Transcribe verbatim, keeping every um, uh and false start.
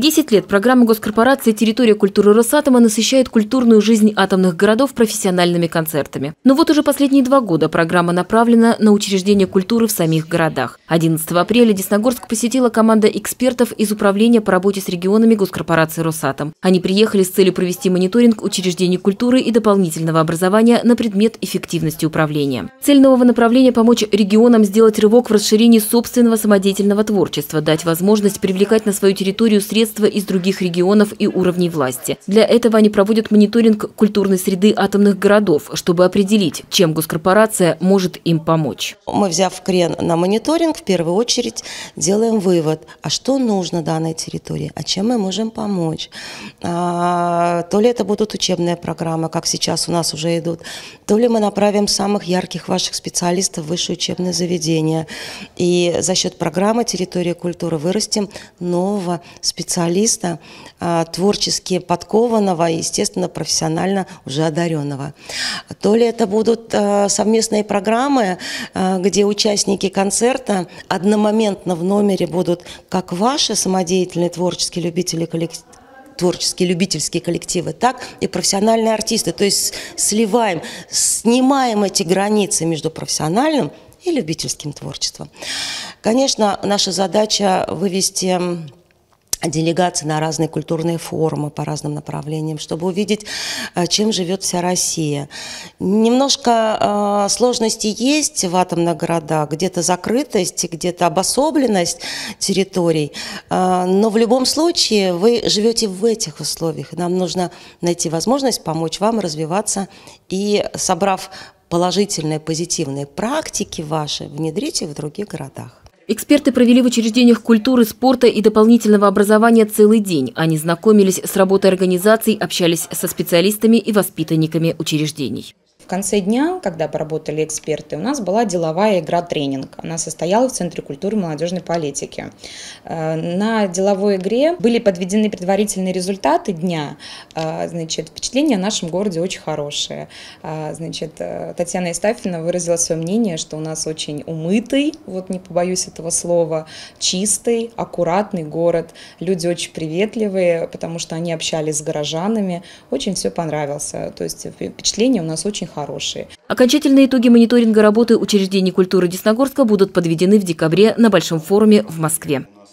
Десять лет программа госкорпорации «Территория культуры Росатома» насыщает культурную жизнь атомных городов профессиональными концертами. Но вот уже последние два года программа направлена на учреждение культуры в самих городах. одиннадцатого апреля Десногорск посетила команда экспертов из Управления по работе с регионами госкорпорации «Росатом». Они приехали с целью провести мониторинг учреждений культуры и дополнительного образования на предмет эффективности управления. Цель нового направления – помочь регионам сделать рывок в расширении собственного самодеятельного творчества, дать возможность привлекать на свою территорию средства из других регионов и уровней власти. Для этого они проводят мониторинг культурной среды атомных городов, чтобы определить, чем госкорпорация может им помочь. Мы, взяв крен на мониторинг, в первую очередь делаем вывод, а что нужно данной территории, а чем мы можем помочь. А, то ли это будут учебные программы, как сейчас у нас уже идут, то ли мы направим самых ярких ваших специалистов в высшее учебное заведение. И за счет программы «Территория культуры» вырастим нового специалиста, специалиста, творчески подкованного и, естественно, профессионально уже одаренного. То ли это будут совместные программы, где участники концерта одномоментно в номере будут как ваши самодеятельные творческие любители коллективы, творческие любительские коллективы, так и профессиональные артисты. То есть сливаем, снимаем эти границы между профессиональным и любительским творчеством. Конечно, наша задача вывести делегации на разные культурные форумы по разным направлениям, чтобы увидеть, чем живет вся Россия. Немножко э, сложностей есть в атомных городах, где-то закрытость, где-то обособленность территорий, э, но в любом случае вы живете в этих условиях, и нам нужно найти возможность помочь вам развиваться и, собрав положительные, позитивные практики ваши, внедрить их в других городах. Эксперты провели в учреждениях культуры, спорта и дополнительного образования целый день. Они знакомились с работой организаций, общались со специалистами и воспитанниками учреждений. В конце дня, когда поработали эксперты, у нас была деловая игра-тренинг. Она состояла в Центре культуры и молодежной политики. На деловой игре были подведены предварительные результаты дня. Значит, впечатления о нашем городе очень хорошие. Значит, Татьяна Истафьевна выразила свое мнение, что у нас очень умытый, вот не побоюсь этого слова, чистый, аккуратный город. Люди очень приветливые, потому что они общались с горожанами. Очень все понравился. То есть впечатления у нас очень хорошие. Окончательные итоги мониторинга работы учреждений культуры Десногорска будут подведены в декабре на Большом форуме в Москве.